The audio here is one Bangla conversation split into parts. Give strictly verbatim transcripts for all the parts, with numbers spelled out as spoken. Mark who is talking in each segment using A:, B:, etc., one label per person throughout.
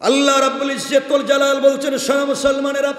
A: আল্লাহ রাব্বুল ইজ্জতুল জালাল বলছেন, শোনো মুসলমানেরা,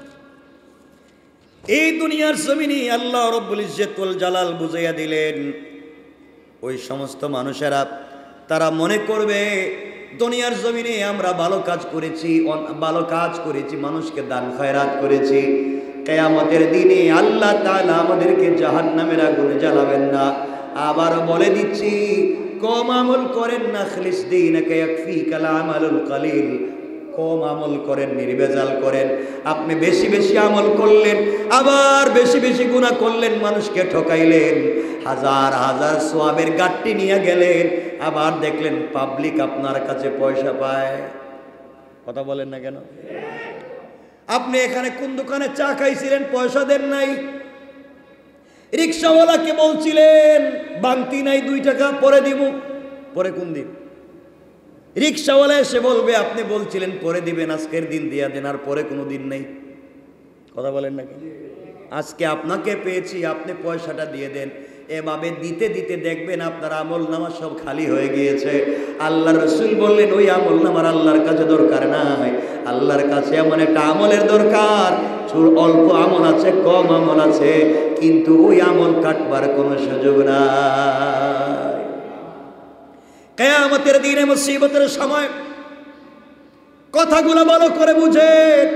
A: এই দুনিয়ার জমিনে আল্লাহ রাব্বুল ইজ্জতুল জালাল বুঝাইয়া দিলেন ওই সমস্ত মানুষেরা তারা মনে করবে দুনিয়ার জমিনে আমরা ভালো কাজ করেছি, ভালো কাজ করেছি, মানুষকে দান খয়রাত করেছি, কিয়ামতের দিনে আল্লাহ তাআলা আমাদেরকে জাহান্নামের আগুনে জ্বালাবেন না। আবার বলে দিচ্ছি, কম আমল করেন না, খালিস দীনাকা ইয়াকফিকাল আমালুল কালিল, কম আমল করেন, নির্ভেজাল করেন। আপনি বেশি বেশি আমল করলেন, আবার বেশি বেশি গুনাহ করলেন, মানুষকে ঠকাইলেন, হাজার হাজার সওয়াবের গাট্টি নিয়ে গেলেন, আবার দেখলেন পাবলিক আপনার কাছে পয়সা পায়। কথা বলেন না কেন? আপনি এখানে কোন দোকানে চা খাইছিলেন, পয়সা দেন নাই, রিক্সাওয়ালাকে বলছিলেন বাংতি নাই, দুই টাকা পরে দিব, পরে কোন দিন? রিক্সাওয়ালা এসে বলবে আপনি বলছিলেন পরে দিবেন, আজকের দিন দিয়া দেন, আর পরে কোনো দিন নেই। কথা বলেন না কেন? আজকে আপনাকে পেয়েছি, আপনি পয়সাটা দিয়ে দেন। এভাবে দিতে দিতে দেখবেন আপনার আমল নামা সব খালি হয়ে গিয়েছে। আল্লাহ রসুল বললেন ওই আমল নামার আল্লাহর কাছে দরকার নাই, আল্লাহর কাছে এমন একটা আমলের দরকার, অল্প আমল আছে, কম আমল আছে, কিন্তু ওই আমল কাটবার কোনো সুযোগ নাই। কিয়ামতের দিনে মুসিবতের সময় কথাগুলো ভালো করে বুঝে,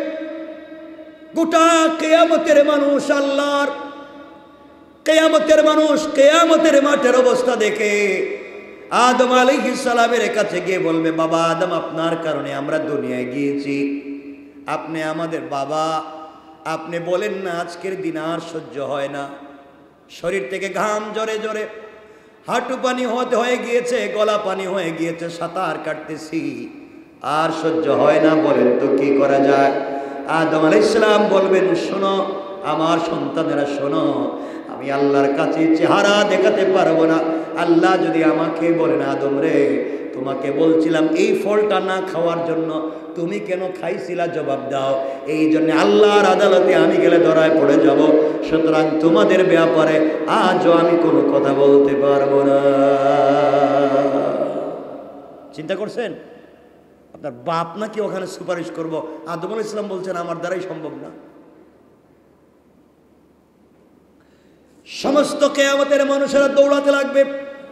A: গোটা কিয়ামতের মানুষ আল্লাহর, কিয়ামতের মানুষ কিয়ামতের মাঠের অবস্থা দেখে আদম আলাইহিস সালামের কাছে গিয়ে বলবে, বাবা আদম, আপনার কারণে আমরা দুনিয়ায় গিয়েছি, আপনি আমাদের বাবা, আপনি বলেন না আজকের দিন আর সহ্য হয় না, শরীর থেকে ঘাম জরে জরে হাঁটু পানি হতে হয়ে গিয়েছে, গলা পানি হয়ে গিয়েছে, সাঁতার কাটতেছি, আর সহ্য হয় না, বলেন তো কি করা যায়? আদম আলাইহিস সালাম বলবেন, শোনো আমার সন্তানেরা, শোনো, আমি আল্লাহর কাছে চেহারা দেখাতে পারবো না। আল্লাহ যদি আমাকে বলেন, আদম রে, তোমাকে বলছিলাম এই ফলটা না খাওয়ার জন্য, তুমি কেন খাইছিলা? জবাব দাও। এই জন্য আল্লাহর আদালতে আমি গেলে ধরায় পড়ে যাব, সুতরাং তোমাদের ব্যাপারে আজও আমি কোনো কথা বলতে পারবো না। চিন্তা করছেন? আপনার বাপ নাকি ওখানে সুপারিশ করবো? আদম আলাইহিস সালাম বলছেন আমার দ্বারাই সম্ভব না। সমস্ত কিয়ামতের মানুষেরা দৌড়াতে লাগবে,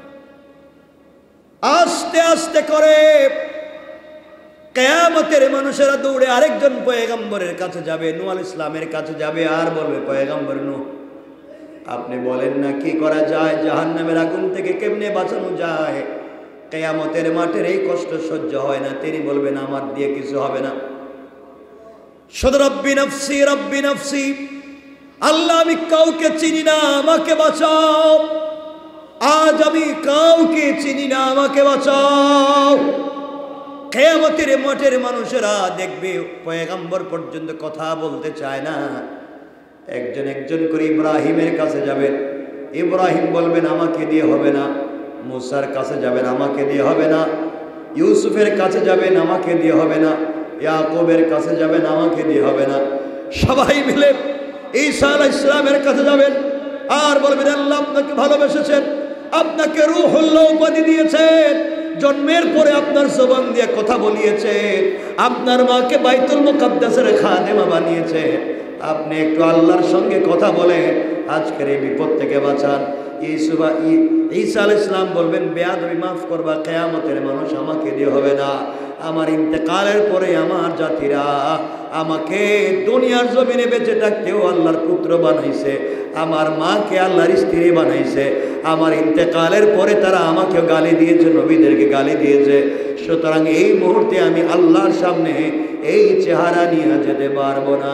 A: আস্তে আস্তে করে কিয়ামতের মানুষেরা দৌড়ে আরেকজন পয়গম্বরের কাছে যাবে, নূহ আলাইহিস সালামের কাছে যাবে, আর বলবে, পয়গম্বর নূহ, আপনি বলেন না কি করা যায়, জাহান্নামের আগুন থেকে কেমনে বাঁচানো যায়? কিয়ামতের মাঠের এই কষ্ট সহ্য হয় না। তিনি বলবেন, আমার দিয়ে কিছু হবে না, শুধু রব্বি নফসি রব্বি নফসি, আল্লাহ আমি কাউকে চিনি না, আমাকে বাঁচাও, আজ আমি কাউকে চিনি না, আমাকে বাঁচাও। কিয়ামতের মাঠের মানুষেরা দেখবে পয়গম্বর পর্যন্ত কথা বলতে চায় না, একজন একজন করে ইব্রাহিমের কাছে যাবেন, ইব্রাহিম বলবেন আমাকে দিয়ে হবে না, মুসার কাছে যাবেন, আমাকে দিয়ে হবে না, ইউসুফের কাছে যাবেন, আমাকে দিয়ে হবে না, ইয়াকুবের কাছে যাবেন, আমাকে দিয়ে হবে না, সবাই মিলে ঈসা আলাইহিস সালামের কাছে যাবেন, আর বলবেন আল্লাহ আপনাকে ভালোবেসেছেন, আপনাকে রূহুল্লাহ উপাধি দিয়েছেন, জন্মের পরে আপনার জবান দিয়ে কথা বলিয়েছেন, আপনার মাকে বাইতুল মুকাদ্দাসের খাদেমা বানিয়েছে, আপনি একটু আল্লাহর সঙ্গে কথা বলে আজকের এই বিপদ থেকে বাঁচান। ঈসা ঈসা আলাইহিস সালাম বলবেন, বেয়াদবি মাফ করবা, কিয়ামতের মানুষ আমাকে দিয়ে হবে না, আমার ইন্তেকালের পরে আমার জাতিরা আমাকে দুনিয়ার জমিনে বেঁচে থাকতেও আল্লাহর পুত্র বানাইছে, আমার মাকে আল্লাহর স্ত্রী বানাইছে, আমার ইন্তেকালের পরে তারা আমাকে গালি দিয়েছে, নবীদেরকে গালি দিয়েছে, সুতরাং এই মুহূর্তে আমি আল্লাহর সামনে এই চেহারা নিয়ে যেতে পারবো না।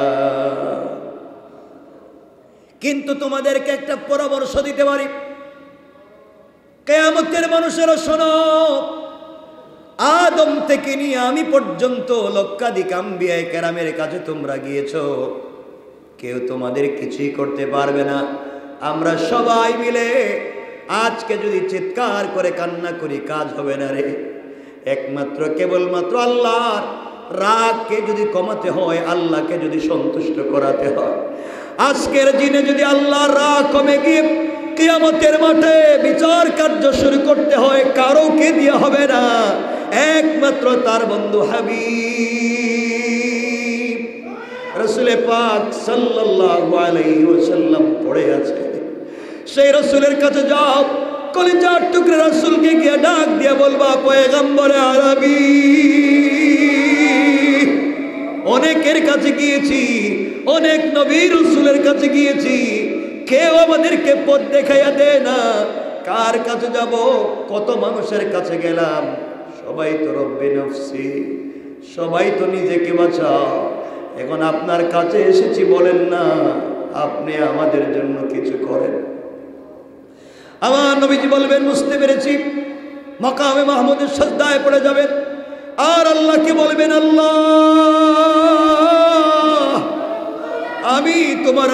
A: কিন্তু তোমাদেরকে একটা পরামর্শ দিতে পারি, কিয়ামতের মানুষেরা শোনো, আদম থেকে নিয়ে আমি পর্যন্ত লক্ষাধিক আম্বিয়া কেরামের কাছে তোমরা গিয়েছো, কেউ তোমাদের কিছুই করতে পারবে না। আমরা সবাই মিলে আজকে যদি চিৎকার করে কান্না করি, কাজ হবে না রে। একমাত্র কেবলমাত্র আল্লাহর রাগকে যদি কমাতে হয়, আল্লাহকে যদি সন্তুষ্ট করাতে হয়, আজকের দিনে যদি আল্লাহর রাগ কমে গিয়ে কিয়ামতের মাঠে বিচার কার্য শুরু করতে হয়, কারোকে দিয়ে হবে না, একমাত্র তার বন্ধু হাবিব রাসূল পাক সাল্লাল্লাহু আলাইহি ওয়াসাল্লাম পড়ে আছে। সেই রাসূলের কাছে যাও, কলিজার টুকরা রাসূলকে গিয়ে ডাক দিয়ে বলবা, পয়গম্বরে আরবি, অনেকের কাছে গিয়েছি, অনেক নবী রাসূলের কাছে গিয়েছি, কেউ আমাদেরকে পথ দেখাইয়া দেয় না, কার কাছে যাব? কত মানুষের কাছে গেলাম, সবাই তো রব্বি নফসি, সবাই তো নিজেকে বাঁচাও। এখন আপনার কাছে এসেছি, বলেন না আপনি আমাদের জন্য কিছু করেন। আমার নবীজি বলবেন, বুঝতে পেরেছি। মাকামে মাহমুদের সাজদায় পড়ে যাবেন আর আল্লাহকে বলবেন, আল্লাহ, আমি তোমার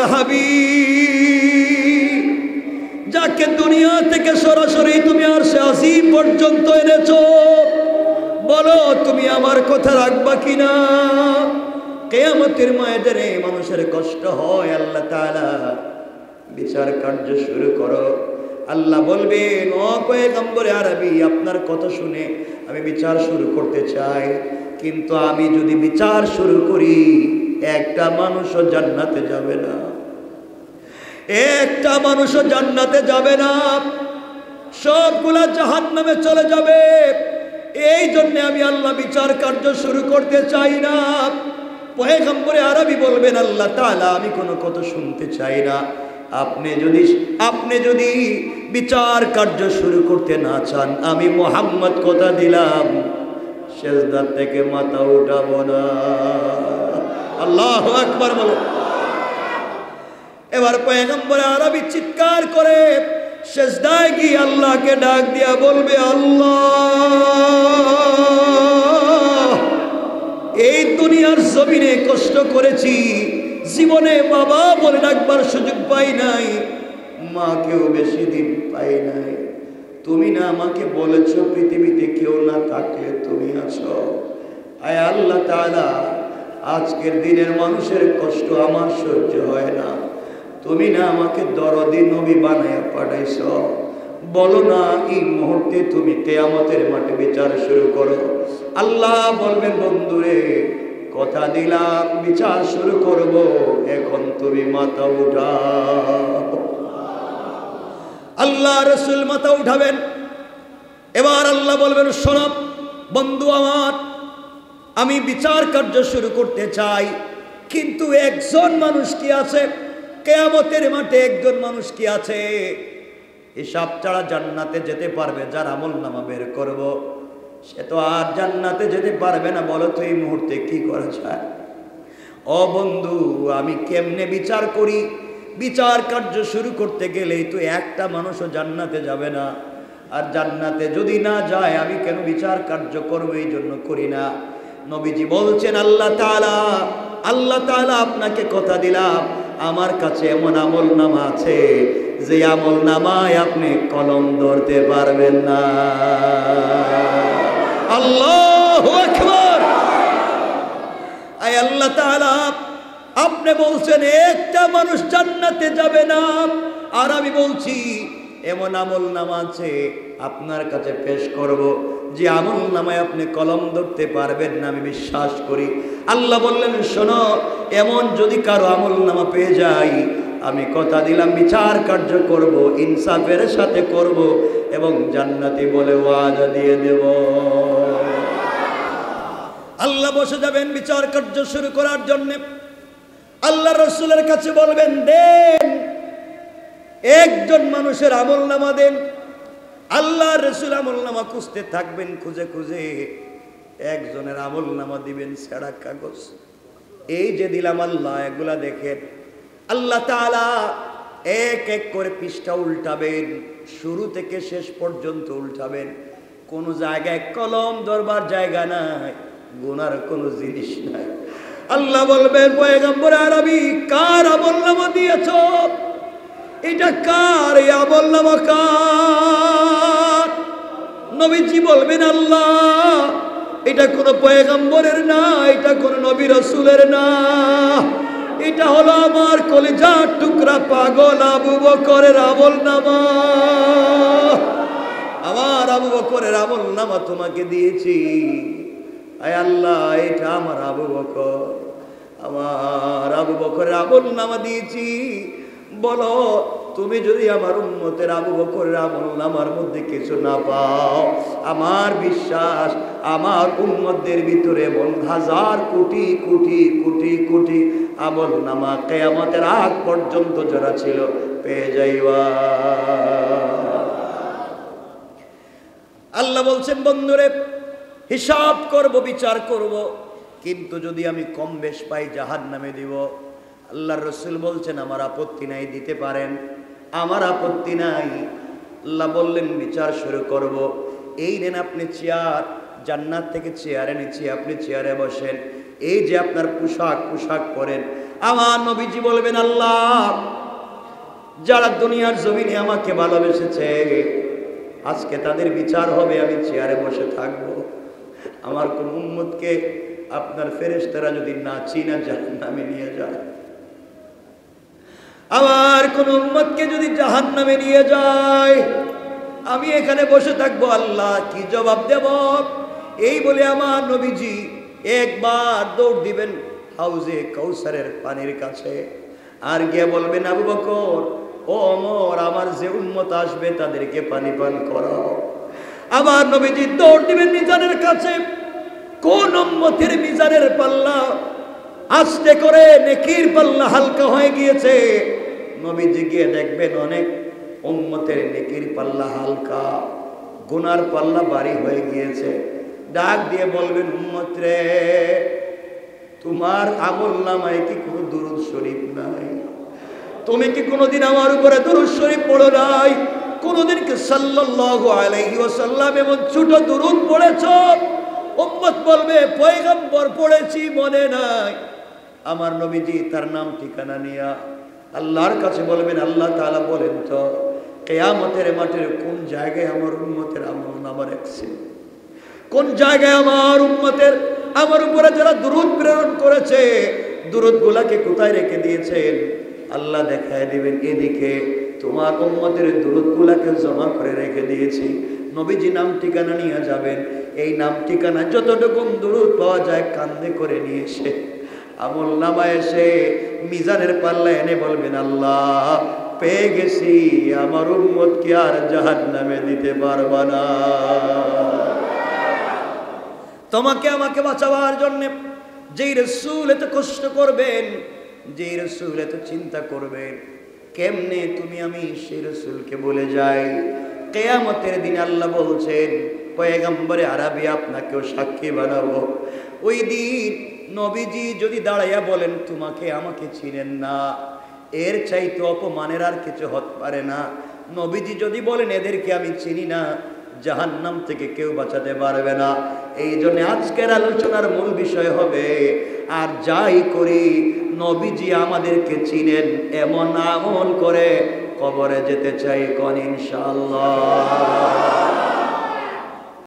A: হাবিব, যাকে দুনিয়া থেকে সরাসরি তুমি আরশে আজিম পর্যন্ত এনেছো, বলো তুমি আমার কথা রাখবা কিনা? কিয়ামতের ময়দানে মানুষের কষ্ট হয়, আল্লাহ তাআলা বিচার কার্য শুরু করো। আল্লাহ বলবেন, ও পয়গম্বরে আরবি, আপনার কথা শুনে আমি বিচার শুরু করতে চাই, কিন্তু আমি যদি বিচার শুরু করি একটা মানুষও জান্নাতে যাবে না, একটা মানুষও জান্নাতে যাবে না, সবগুলা জাহান্নামে চলে যাবে। এই জন্য আমি আল্লাহ বিচার কার্য শুরু করতে চাই না। পয়গম্বরে আরবি বলবেন, আল্লাহ তাআলা, আমি কোনো কথা শুনতে চাই না। আপনি যদি আপনি যদি বিচার কার্য শুরু করতে না চান, আমি মুহাম্মদ কথা দিলাম সিজদা থেকে মাথা উঠাবো না। আল্লাহু আকবার বলো। এবার পয়গম্বর আরবি চিৎকার করে সিজদায় গিয়ে আল্লাহকে ডাক দিয়া বলবে, আল্লাহ, এই দুনিয়ার জমিনে কষ্ট করেছি, জীবনে বাবা বলে ডাকবার সুযোগ পাই নাই, মাকেও বেশি দিন পাই নাই। তুমি না আমাকে বলেছো পৃথিবীতে কেউ না থাকলে তুমি আছো। আয় আল্লাহ তাআলা, আজকের দিনের মানুষের কষ্ট আমার সহ্য হয় না, তুমি না আমাকে দরদি নবী বানায়া পাঠাইছো, বলো না এই মুহূর্তে তুমি কিয়ামতের মাঠে বিচার শুরু করো। আল্লাহ বলবেন, বন্ধুরে, কথা দিলাম বিচার শুরু করব, এখন তুমি মাথা উঠাও। আল্লাহ রাসূল মাথা উঠাবেন। এবার আল্লাহ বলবেন, শোনো বন্ধু আমার, আমি বিচার কার্য শুরু করতে চাই, কিন্তু একজন মানুষ কি আছে কিয়ামতের মাঠে? একজন মানুষ কি আছে হিসাব ছাড়া জান্নাতে যেতে পারবে? যার আমলনামা বের করব, সে তো আর জান্নাতে যেতে পারবে না। বলো তো এই মুহূর্তে কি করা যায়? ও বন্ধু, আমি কেমনে বিচার করি? বিচার কার্য শুরু করতে গেলেই তো একটা মানুষও জান্নাতে যাবে না, আর জান্নাতে যদি না যায় আমি কেন বিচার কার্য করবো? এই জন্য করি না। নবীজি বলছেন, আল্লাহ তাআলা আল্লাহ তাআলা আপনাকে কথা দিলাম, আমার কাছে এমন আমল নামা আছে যে আমল নামায় আপনি কলম ধরতে পারবেন না। আল্লাহু আকবার। আয় আল্লাহ তাআলা, আপনি বলছেন একটা মানুষ জান্নাতে যাবে না, আর আমি বলছি এমন আমল নামা আছে আপনার কাছে পেশ করব যে আমল নামায় আপনি কলম ধরতে পারবেন না, আমি বিশ্বাস করি। আল্লাহ বললেন, শোনো, এমন যদি কারো আমল নামা পেয়ে যাই, আমি কথা দিলাম বিচার কার্য করব, ইনসাফের সাথে করব, এবং জান্নাতি বলে ওয়াদা দিয়ে দেব। আল্লাহ বসে যাবেন বিচার কার্য শুরু করার জন্য। আল্লাহ রাসূলের কাছে বলবেন, দেন একজন মানুষের আমল নামা দেন। আল্লাহ রাসূল আমল নামা খুঁজতে থাকবেন, খুঁজে খুঁজে একজনের আমল নামা দিবেন, ছেঁড়া কাগজ। এই যে দিলাম আল্লাহ, এগুলা দেখেন। আল্লাহ তাআলা এক এক করে পৃষ্ঠা উল্টাবেন, শুরু থেকে শেষ পর্যন্ত উল্টাবেন। কোন জায়গায় কলম ধরবার জায়গা নাই, গুনার কোনো জিনিস নাই। আল্লাহ বলবেন, পয়গম্বর আরবি, কার আমলনামা দিয়েছ? এটা কার? এই আমলনামা কার? নবীজি বলবেন, আল্লাহ, এটা কোনো পয়গম্বরের না, এটা কোনো নবী রাসূলের না, এটা হলো আমার কলিজার টুকরা পাগল আবু বকরের আমলনামা। আমার আবু বকরের আমল নামা তোমাকে দিয়েছি, আয় আল্লাহ এটা আমার আবু বকর, আমার আবু বকরের আমল নামা দিয়েছি, বলো তুমি যদি আমার উম্মতের আবু বকরের আমল নামার মধ্যে কিছু না পাও, আমার বিশ্বাস আমার উম্মতদের ভিতরে এমন হাজার কোটি কোটি কোটি কোটি আমল নামা কিয়ামতের আগ পর্যন্ত যারা ছিল পেয়ে যাইবা। আল্লাহ বলছেন বন্ধুরে হিসাব করব, বিচার করব, কিন্তু যদি আমি কম বেশ পাই জাহান্নামে দিব। আল্লাহর রাসূল বলছেন আমার আপত্তি নাই, দিতে পারেন, আমার আপত্তি নাই। আল্লাহ বললেন বিচার শুরু করব। এই নেন আপনি চেয়ার, জান্নাত থেকে চেয়ার এনেছি, আপনি চেয়ারে বসেন। এই যে আপনার পোশাক, পোশাক পরেন। আমার নবীজি বলবেন আল্লাহ যারা দুনিয়ার জমিনে আমাকে ভালোবেসেছে আজকে তাদের বিচার হবে, আমি চেয়ারে বসে থাকবো। আমার কোন উম্মতকে আপনার ফেরেশতারা যদি না চিনা জাহান্নামে নিয়ে যায়, আমার কোন উম্মতকে যদি জাহান্নামে নিয়ে যায়, আমি এখানে বসে থাকবো, আল্লাহ কি জবাব দেব? এই বলে আমার নবীজি একবার দৌড় দিবেন হাউজে কাউসারের পানির কাছে, আর গিয়ে বলবেন আবু বকর ও ওমর আমার যে উম্মত আসবে তাদেরকে পানি পান করাও। আমার নবীজি দৌড় দিবেন মিজানের কাছে, কোন উম্মতের মিজানের পাল্লা আস্তে করে নেকির পাল্লা হালকা হয়ে গিয়েছে। নবীজি গিয়ে দেখবেন অনেক উম্মতের নেকির পাল্লা হালকা, গুনার পাল্লা ভারী হয়ে গিয়েছে। ডাক দিয়ে বলবেন উম্মত রে তোমার আমল নামায় কি কোনো দুরূদ শরীফ নাই? তুমি কি কোনোদিন আমার উপরে দুরূদ শরীফ পড়ো নাই? কোনোদিন কি সাল্লাল্লাহু আলাইহি ওয়াসাল্লাম এমন ছোট দুরূদ পড়েছো? উম্মত বলবে পয়গম্বর পড়েছি, মনে নাই। আমার নবীজি তার নাম ঠিকানা নিয়া আল্লাহর কাছে বলবেন আল্লাহ তাআলা বলেন তো কিয়ামতের মাঠের কোন জায়গায় আমার উম্মতের আমল নামা রাখছে, কোন জায়গায় আমার উম্মতের আমার উপরে যারা দুরূদ প্রেরণ করেছে দুরূদ গুলাকে কোথায় রেখে দিয়েছেন? আল্লাহ দেখায় দিবেন এদিকে তোমার উম্মতের দুরূদ গুলাকে জমা করে রেখে দিয়েছি। নবীজি নাম ঠিকানা নিয়ে যাবেন, এই নাম ঠিকানা যতটুকু দুরূদ পাওয়া যায় কান্দে করে নিয়ে এসে আমল নামা এসে মিজানের পাল্লা এনে বলবেন আল্লাহ পেয়ে গেছি, আমার উম্মতকে আর জাহান্নামে দিতে পারবা না। তোমাকে আমাকে বাঁচাবার জন্য যেই রাসূল এত কষ্ট করবেন, যেই রাসূল এত চিন্তা করবেন, কেমনে তুমি আমি সেই রাসূলকে বলে যাই? কিয়ামতের দিন আল্লাহ বলছেন পয়গম্বরে আরবি আপনাকেও সাক্ষী বানাবো। ওই দিন নবীজি যদি দাঁড়াইয়া বলেন তোমাকে আমাকে চিনেন না, এর চাইতে অপমানের আর কিছু হতে পারে না। নবীজি যদি বলেন এদেরকে আমি চিনি না, জাহান্নাম থেকে কেউ বাঁচাতে পারবে না। এই জন্য আজকের আলোচনার মূল বিষয় হবে আর যাই করি নবীজি আমাদেরকে চিনেন এমন আমল করে কবরে যেতে চাই কোন ইনশাআল্লাহ।